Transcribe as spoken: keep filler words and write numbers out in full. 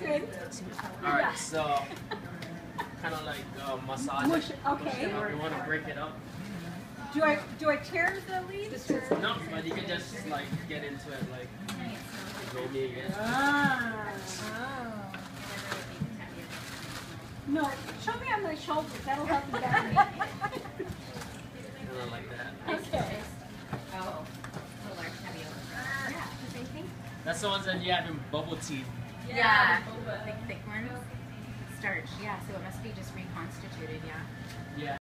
good. Alright, Yeah. so kind of like uh, massage Mush it. it, okay. Push it up. You want to break it up? Do I do I tear the leaves? Or? No, but you can just like get into it, like roll me again. Ah. Oh. No, show me on my shoulders. That'll help you better. Kind of like that. Okay. Oh. The large heavy over. Yeah. Same thing. That's the ones that you have in bubble tea. Yeah. Big thick ones. Starch. Yeah. So it must be just reconstituted. Yeah. Yeah.